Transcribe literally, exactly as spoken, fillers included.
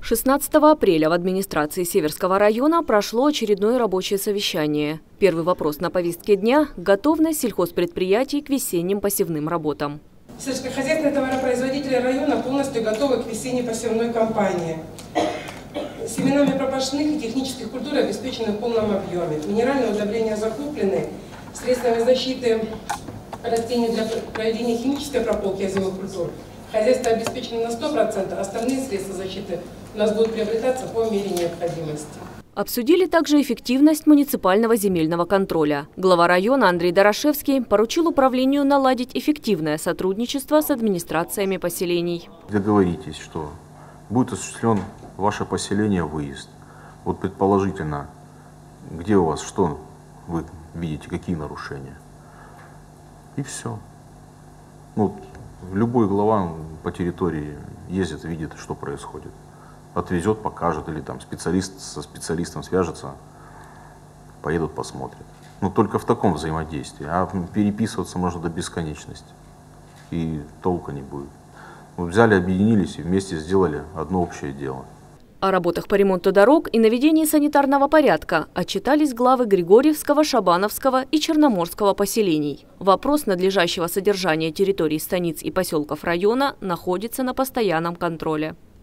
шестнадцатого апреля в администрации Северского района прошло очередное рабочее совещание. Первый вопрос на повестке дня – готовность сельхозпредприятий к весенним посевным работам. Сельскохозяйственные товаропроизводители района полностью готовы к весенней посевной кампании. Семенами пропашных и технических культур обеспечены в полном объеме. Минеральные удобрения закуплены, средствами защиты растений для проведения химической прополки озимых культур. Хозяйство обеспечено на сто процентов, остальные средства защиты у нас будут приобретаться по мере необходимости. Обсудили также эффективность муниципального земельного контроля. Глава района Андрей Дорошевский поручил управлению наладить эффективное сотрудничество с администрациями поселений. Договоритесь, что будет осуществлен ваше поселение выезд. Вот предположительно, где у вас, что вы видите, какие нарушения. И все. Ну, любой глава по территории ездит, видит, что происходит. Отвезет, покажет, или там специалист со специалистом свяжется, поедут, посмотрят. Но только в таком взаимодействии. А переписываться можно до бесконечности. И толка не будет. Вот взяли, объединились и вместе сделали одно общее дело. О работах по ремонту дорог и наведении санитарного порядка отчитались главы Григорьевского, Шабановского и Черноморского поселений. Вопрос надлежащего содержания территорий станиц и поселков района находится на постоянном контроле.